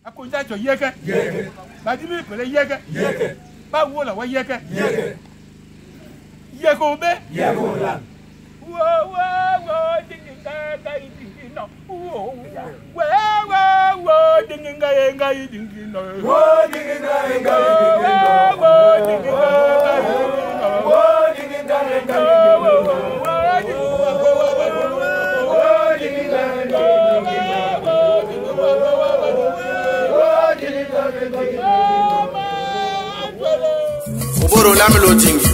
Akunja jo yeke. Ba di mi pele yeke. Ba wo la wa yeke. Yeko be. Yeko la. Wo ding ding no. Wo ding ding no. Wo ding ding Oboro lamelo tingi.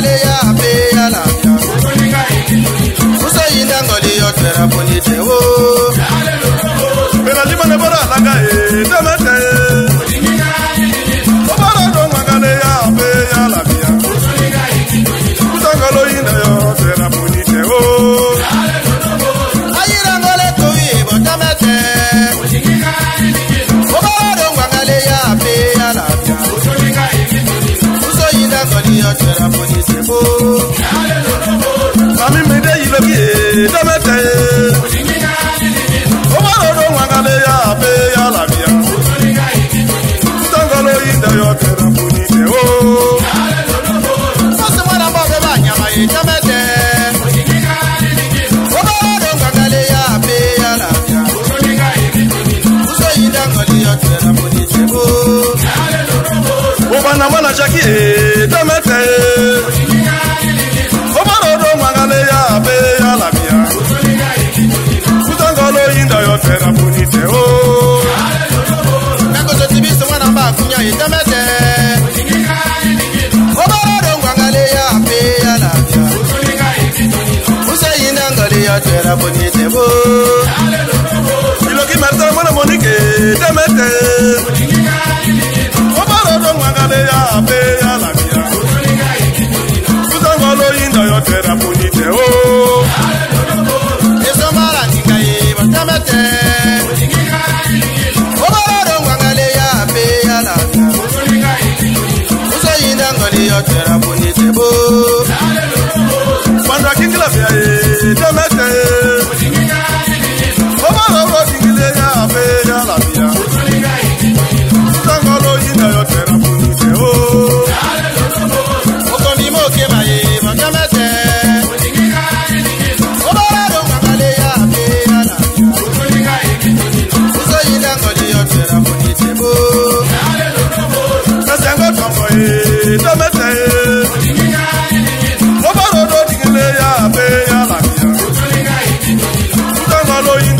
Yo te la ponite, oh. bonite bo. Iloki mata mwana monike temete. Obaro do mwangale ya ape ya labia. Kuzangolo inda yotera bonite o. Esomara ningaye temete. Obaro do mwangale ya ape ya labia. Kuzayinda ngoli yotera bonite bo. Manda kingila bia temete. Obaro dingile ya ape ya labia. Kuzangolo inda yotera bonite o. Okondi moke maye temete. Obaro mwangale ya ape ya labia. Kuzayinda ngoli yotera bonite bo. Kasengo tombo temete. Obaro dingile ya ape ya labia. Kuzangolo